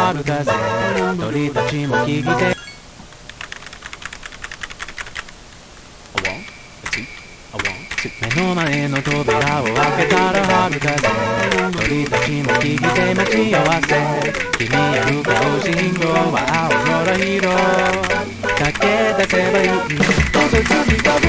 春風鳥たちも聞いて目の前の扉を開けたら春風鳥たちも聞いて待ち合わせ君へ向かう信号は青空色駆け出せばいい